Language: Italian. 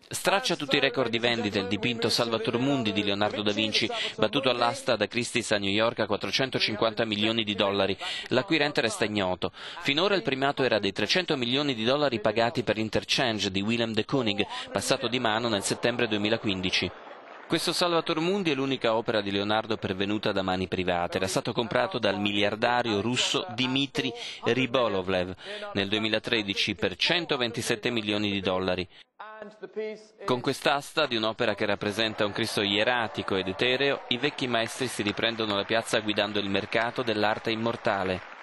Straccia tutti i record di vendita il dipinto Salvator Mundi di Leonardo da Vinci, battuto all'asta da Christie's a New York a 450 milioni di dollari. L'acquirente resta ignoto. Finora il primato era dei 300 milioni di dollari pagati per Interchange di Willem de Kooning, passato di mano nel settembre 2015. Questo Salvator Mundi è l'unica opera di Leonardo pervenuta da mani private. Era stato comprato dal miliardario russo Dmitry Rybolovlev nel 2013 per 127 milioni di dollari. Con quest'asta di un'opera che rappresenta un Cristo ieratico ed etereo, i vecchi maestri si riprendono la piazza guidando il mercato dell'arte immortale.